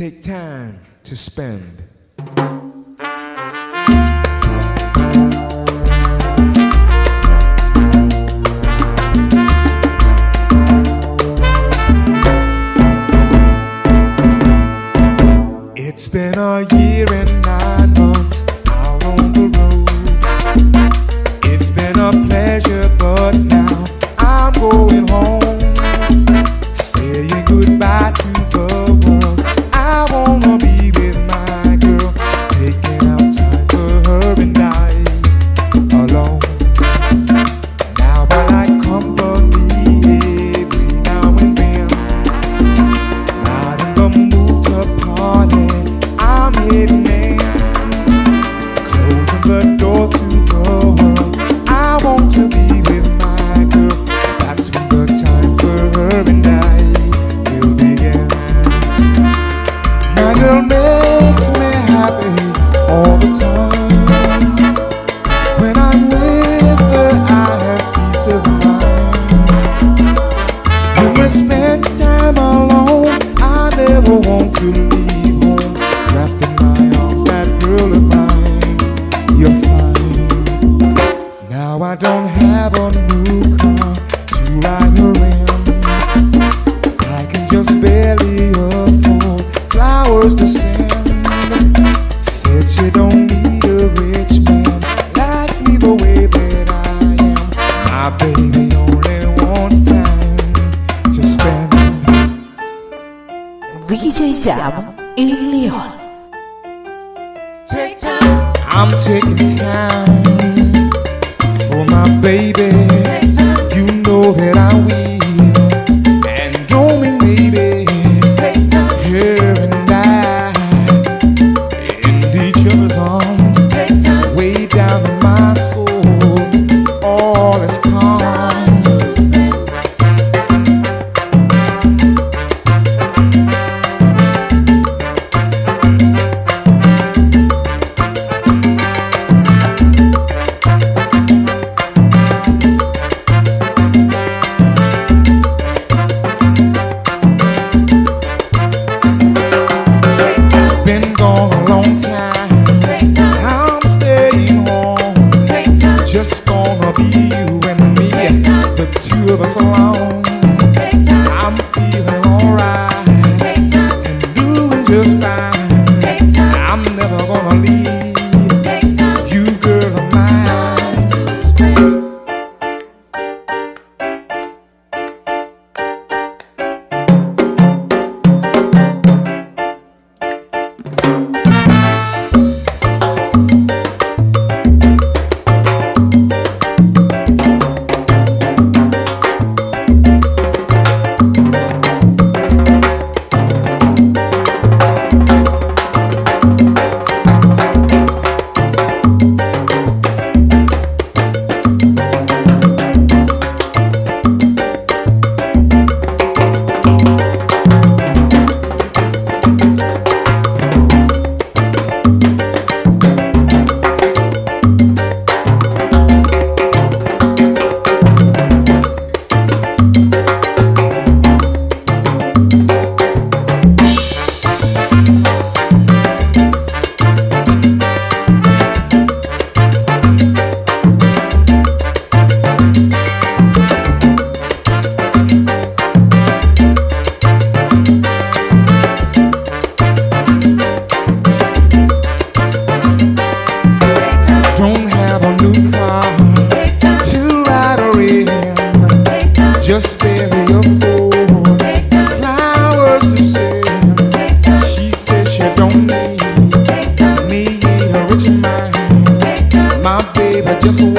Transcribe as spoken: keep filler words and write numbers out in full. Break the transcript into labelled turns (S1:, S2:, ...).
S1: Take time to spend. It's been a year and nine months out on the road. It's been a pleasure, but now I'm going home, saying goodbye to the world. I wanna be with my girl, taking out time for her and I alone. Now I like company every now and then, not in the mood to party. I'm heading in, closing the door to the world. I want to be with my girl. That's when the time for her and I will begin. My girl makes me happy all the time. When I'm with her, I have peace of mind. When we spend time alone, I never want to leave home. Wrapped in my arms, that girl of mine, you're fine. Now I don't have a new car to ride her in. I can just barely afford flowers to send. Said she don't need a rich man, likes me the way that I am. My baby only wants time to spend.
S2: D J Jam in Leon.
S1: Take time. I'm taking time for my baby. Take time. You know that I will. And roaming, baby. Take time. Her and I in each other's arms. Take time. Way down in my soul, all is calm. Been gone a long time. Take time. I'm staying home. Take time. Just gonna be you and me. Take time. The two of us alone. Take time. I'm feeling alright. Take time. And doing just fine. Take time. I'm never gonna leave. Take time. You, girl of mine. Time to spend. Just barely afford flowers to send. She says she don't need, need a rich man. My baby just